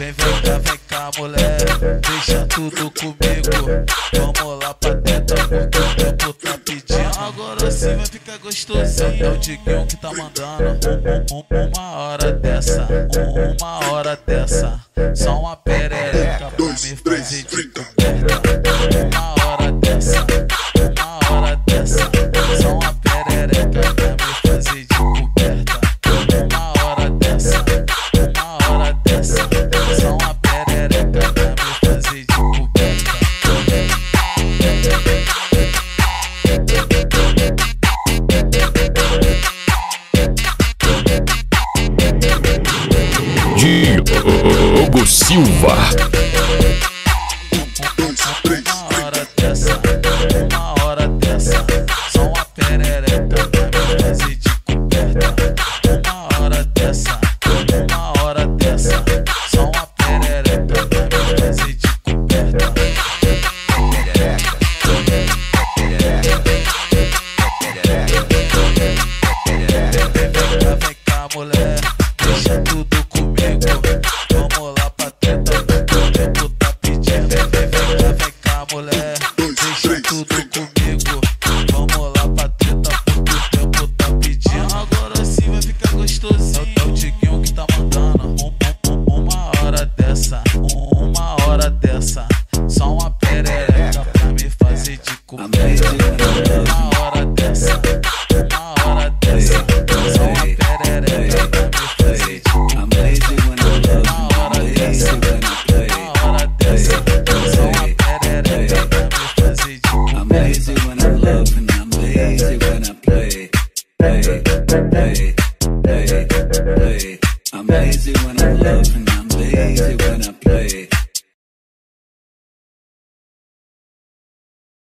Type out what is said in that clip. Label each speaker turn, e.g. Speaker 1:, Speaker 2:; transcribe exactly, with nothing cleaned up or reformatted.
Speaker 1: Vem, vem cá, vem cá, mulher, deixa tudo comigo. Vamos lá pra dentro porque o tempo tá pedindo. Agora sim vai ficar gostosinho. É o Diguinho que tá mandando. Um, um, um, uma hora dessa, um, uma hora dessa. Só uma perereca pra me fazer de coberta. Uma hora dessa, uma hora dessa. Só uma perereca pra me fazer de coberta. Uma hora dessa, uma hora dessa. Só uma perereca pra me fazer de coberta.
Speaker 2: Diogo Silva.